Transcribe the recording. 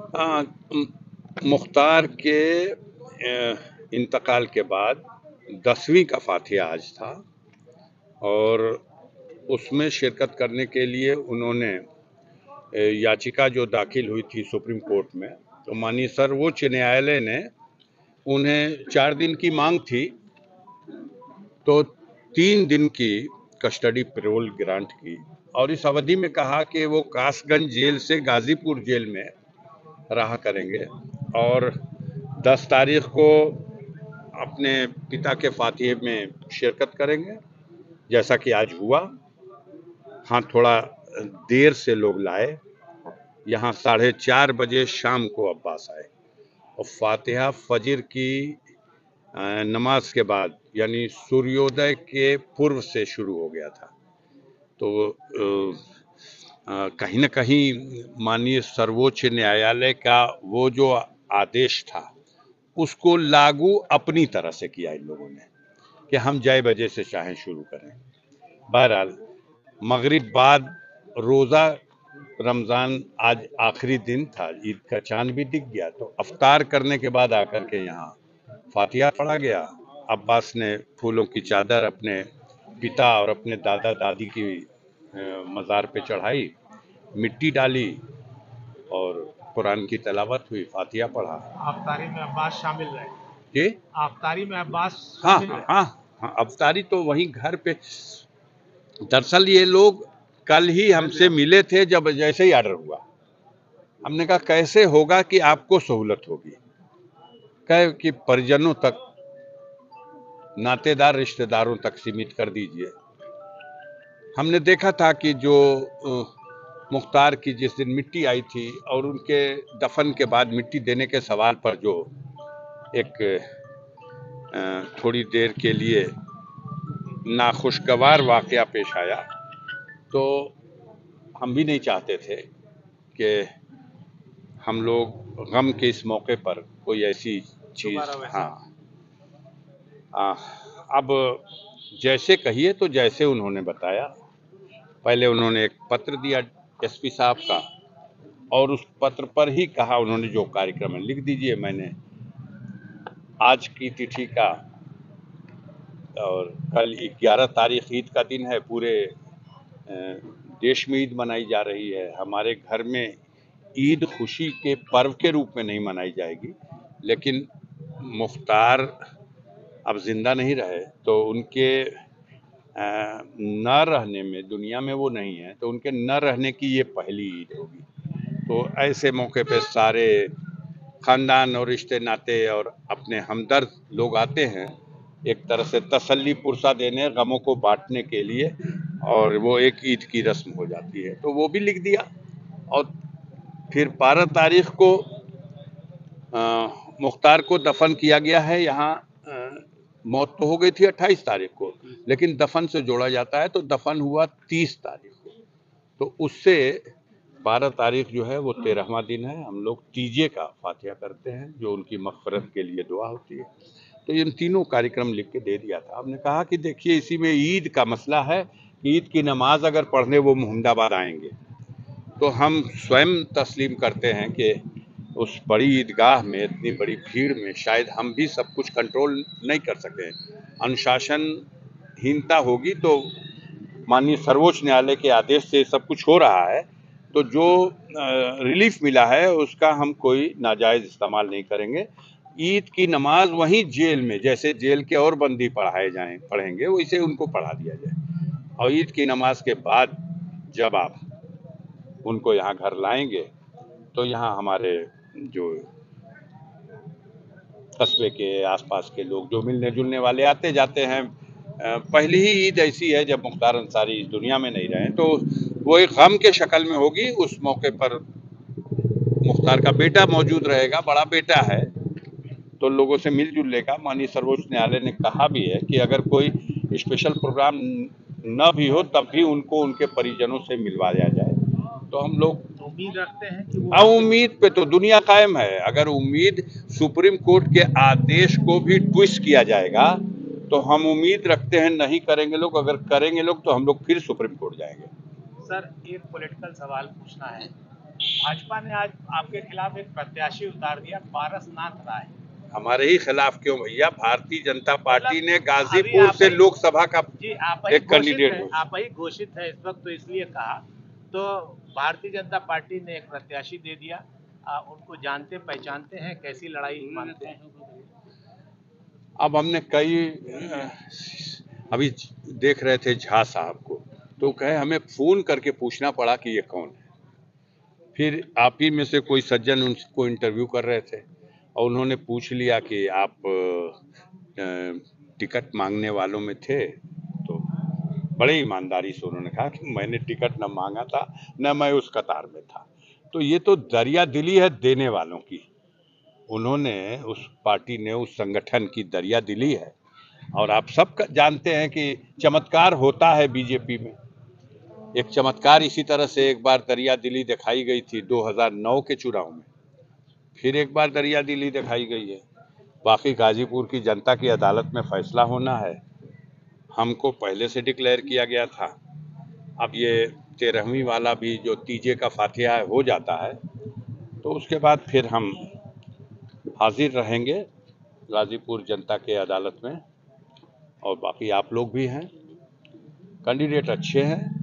आ, मुख्तार के इंतकाल के बाद 10वीं का फातिहा आज था और उसमें शिरकत करने के लिए उन्होंने याचिका जो दाखिल हुई थी सुप्रीम कोर्ट में, तो माननीय सर्वोच्च न्यायालय ने उन्हें 4 दिन की मांग थी, तो 3 दिन की कस्टडी पैरोल ग्रांट की और इस अवधि में कहा कि वो कासगंज जेल से गाजीपुर जेल में रहा करेंगे और 10 तारीख को अपने पिता के फातिहे में शिरकत करेंगे, जैसा कि आज हुआ। हाँ, थोड़ा देर से लोग लाए, यहाँ 4:30 बजे शाम को अब्बास आए और फातिहा फजर की नमाज के बाद यानी सूर्योदय के पूर्व से शुरू हो गया था। तो कहीं ना कहीं माननीय सर्वोच्च न्यायालय का वो जो आदेश था उसको लागू अपनी तरह से किया इन लोगों ने कि हम जय बजे से चाहें शुरू करें। बहरहाल मगरिब बाद रोज़ा रमज़ान आज आखिरी दिन था, ईद का चांद भी दिख गया, तो अफ्तार करने के बाद आकर के यहाँ फातिहा पढ़ा गया। अब्बास ने फूलों की चादर अपने पिता और अपने दादा दादी की मज़ार पे चढ़ाई, मिट्टी डाली और कुरान की तलावत हुई, फातिहा पढ़ा। अफ्तारी में अब्बास शामिल रहे जी, अफ्तारी में अब्बास हाँ शामिल हाँ रहे हाँ, अफ्तारी तो वहीं घर पे। दरअसल ये लोग कल ही हमसे मिले थे, जब जैसे ही आर्डर हुआ हमने कहा कैसे होगा कि आपको सहूलत होगी, कहे कि परिजनों तक, नातेदार रिश्तेदारों तक सीमित कर दीजिए। हमने देखा था कि जो मुख्तार की जिस दिन मिट्टी आई थी और उनके दफन के बाद मिट्टी देने के सवाल पर जो एक थोड़ी देर के लिए नाखुशगवार वाकया पेश आया, तो हम भी नहीं चाहते थे कि हम लोग गम के इस मौके पर कोई ऐसी चीज़। हाँ, अब जैसे कहिए तो जैसे उन्होंने बताया, पहले उन्होंने एक पत्र दिया एसपी साहब का और उस पत्र पर ही कहा उन्होंने जो कार्यक्रम है लिख दीजिए। मैंने आज की तिथि का और कल 11 तारीख ईद का दिन है, पूरे देश में ईद मनाई जा रही है। हमारे घर में ईद खुशी के पर्व के रूप में नहीं मनाई जाएगी, लेकिन मुख्तार अब जिंदा नहीं रहे तो उनके न रहने में, दुनिया में वो नहीं है तो उनके न रहने की ये पहली ईद होगी। तो ऐसे मौके पे सारे खानदान और रिश्ते नाते और अपने हमदर्द लोग आते हैं, एक तरह से तसल्ली पुरसा देने, गमों को बांटने के लिए, और वो एक ईद की रस्म हो जाती है। तो वो भी लिख दिया और फिर 12 तारीख को मुख्तार को दफन किया गया है। यहाँ मौत तो हो गई थी 28 तारीख को, लेकिन दफन से जोड़ा जाता है तो दफन हुआ 30 तारीख को। तो उससे 12 तारीख जो है वो 13वां दिन है। हम लोग तीजे का फातिहा करते हैं जो उनकी मग़फ़िरत के लिए दुआ होती है। तो इन तीनों कार्यक्रम लिख के दे दिया था। हमने कहा कि देखिए इसी में ईद का मसला है, ईद की नमाज अगर पढ़ने वो मोहम्मदाबाद आएंगे तो हम स्वयं तस्लीम करते हैं कि उस बड़ी ईदगाह में इतनी बड़ी भीड़ में शायद हम भी सब कुछ कंट्रोल नहीं कर सकें, अनुशासनहीनता होगी। तो माननीय सर्वोच्च न्यायालय के आदेश से सब कुछ हो रहा है, तो जो रिलीफ मिला है उसका हम कोई नाजायज़ इस्तेमाल नहीं करेंगे। ईद की नमाज वहीं जेल में, जैसे जेल के और बंदी पढ़ेंगे वैसे उनको पढ़ा दिया जाए और ईद की नमाज के बाद जब आप उनको यहाँ घर लाएंगे तो यहाँ हमारे जो कस्बे के आसपास के लोग जो मिलने जुलने वाले आते जाते हैं, पहली ही ईद ऐसी है जब मुख्तार अंसारी इस दुनिया में नहीं रहे, तो वो एक गम के शक्ल में होगी। उस मौके पर मुख्तार का बेटा मौजूद रहेगा, बड़ा बेटा है, तो लोगों से मिलजुल लेगा। माननीय सर्वोच्च न्यायालय ने कहा भी है कि अगर कोई स्पेशल प्रोग्राम न भी हो तब भी उनको उनके परिजनों से मिलवाया जाए। तो हम लोग उम्मीद रखते हैं कि वो उम्मीद पे तो दुनिया कायम है। अगर उम्मीद सुप्रीम कोर्ट के आदेश को भी ट्विस्ट किया जाएगा तो हम उम्मीद रखते हैं नहीं करेंगे लोग, अगर करेंगे लोग तो हम लोग फिर सुप्रीम कोर्ट जाएंगे। सर एक पॉलिटिकल सवाल पूछना है भाजपा ने आज आपके खिलाफ एक प्रत्याशी उतार दिया, पारसनाथ राय। हमारे ही खिलाफ क्यों भैया? भारतीय जनता पार्टी ने मतलब अभी गाजीपुर आप से ही, लोकसभा का जी आप ही एक घोषित कैंडिडेट है, घोषित। आप ही घोषित है इस वक्त, तो इसलिए कहा। तो भारतीय जनता पार्टी ने एक प्रत्याशी दे दिया, उनको जानते पहचानते हैं, कैसी लड़ाई मानते हैं? अब हमने कई अभी देख रहे थे झा साहब को, तो कहे हमें फोन करके पूछना पड़ा कि ये कौन है। फिर आप ही में से कोई सज्जन उनको इंटरव्यू कर रहे थे और उन्होंने पूछ लिया कि आप टिकट मांगने वालों में थे, तो बड़े ईमानदारी से उन्होंने कहा कि मैंने टिकट न मांगा था, न मैं उस कतार में था। तो ये तो दरिया दिली है देने वालों की। उन्होंने, उस पार्टी ने, उस संगठन की दरिया दिली है। और आप सब जानते हैं कि चमत्कार होता है बीजेपी में। एक चमत्कार इसी तरह से एक बार दरिया दिली दिखाई गई थी 2009 के चुनाव में, फिर एक बार दरिया दिली दिखाई गई है। बाकी गाजीपुर की जनता की अदालत में फैसला होना है। हमको पहले से डिक्लेयर किया गया था। अब ये 13वीं वाला भी जो तीजे का फातिहा हो जाता है, तो उसके बाद फिर हम हाजिर रहेंगे गाजीपुर जनता के अदालत में। और बाकी आप लोग भी हैं, कैंडिडेट अच्छे हैं,